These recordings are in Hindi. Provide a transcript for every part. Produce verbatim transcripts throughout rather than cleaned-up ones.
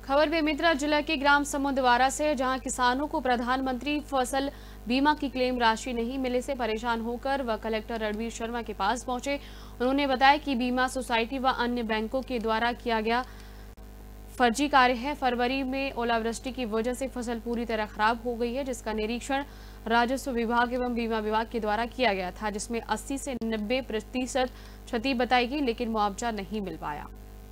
खबर बेमेतरा जिला के ग्राम समुद्रवारा से, जहां किसानों को प्रधानमंत्री फसल बीमा की क्लेम राशि नहीं मिलने से परेशान होकर वह कलेक्टर रणवीर शर्मा के पास पहुंचे। उन्होंने बताया कि बीमा सोसाइटी व अन्य बैंकों के द्वारा किया गया फर्जी कार्य है। फरवरी में ओलावृष्टि की वजह से फसल पूरी तरह खराब हो गई है, जिसका निरीक्षण राजस्व विभाग एवं बीमा विभाग के द्वारा किया गया था, जिसमें अस्सी से नब्बे प्रतिशत क्षति बताई गई, लेकिन मुआवजा नहीं मिल पाया।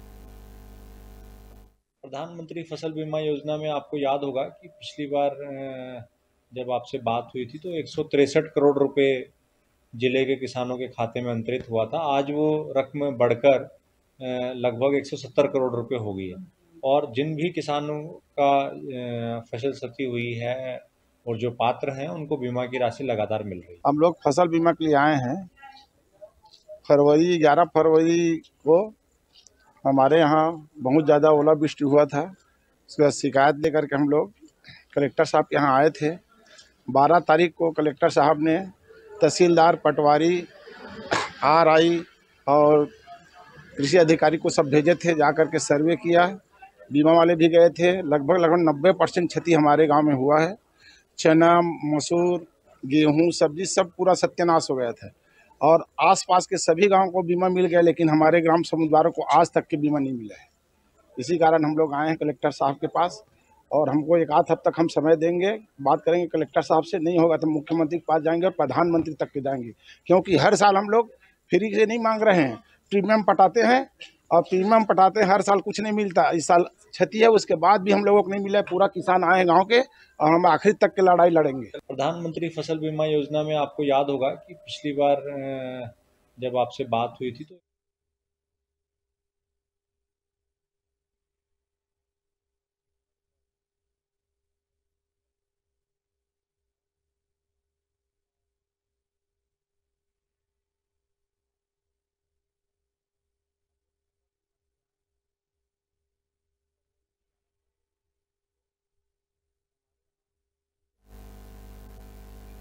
प्रधानमंत्री फसल बीमा योजना में आपको याद होगा कि पिछली बार जब आपसे बात हुई थी तो एक सौ तिरसठ करोड़ रुपए जिले के किसानों के खाते में अंतरित हुआ था। आज वो रकम बढ़कर लगभग एक सौ सत्तर करोड़ रुपए हो गई है और जिन भी किसानों का फसल क्षति हुई है और जो पात्र हैं उनको बीमा की राशि लगातार मिल रही है। हम लोग फसल बीमा के लिए आए हैं। फरवरी ग्यारह फरवरी को हमारे यहाँ बहुत ज़्यादा ओलावृष्टि हुआ था। उसका शिकायत लेकर के हम लोग कलेक्टर साहब के यहाँ आए थे। बारह तारीख को कलेक्टर साहब ने तहसीलदार, पटवारी, आर आई और कृषि अधिकारी को सब भेजे थे, जा कर के सर्वे किया। बीमा वाले भी गए थे। लगभग लगभग नब्बे परसेंट क्षति हमारे गांव में हुआ है। चना, मसूर, गेहूं, सब्जी सब पूरा सत्यानाश हो गया था और आसपास के सभी गांवों को बीमा मिल गया, लेकिन हमारे ग्राम समुद्रवारा को आज तक के बीमा नहीं मिला है। इसी कारण हम लोग आए हैं कलेक्टर साहब के पास और हमको एक आध हफ्ते तक हम समय देंगे, बात करेंगे कलेक्टर साहब से। नहीं होगा तो मुख्यमंत्री के पास जाएंगे और प्रधानमंत्री तक के जाएंगे, क्योंकि हर साल हम लोग फ्री से नहीं मांग रहे हैं, प्रीमियम पटाते हैं और प्रीमियम पटाते हैं, हर साल कुछ नहीं मिलता। इस साल क्षति है, उसके बाद भी हम लोगों को नहीं मिला है। पूरा किसान आए गाँव के और हम आखिर तक की लड़ाई लड़ेंगे। प्रधानमंत्री फसल बीमा योजना में आपको याद होगा कि पिछली बार जब आपसे बात हुई थी तो